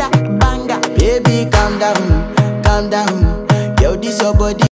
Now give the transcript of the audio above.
banger. Baby, calm down, calm down. Yo, this your body.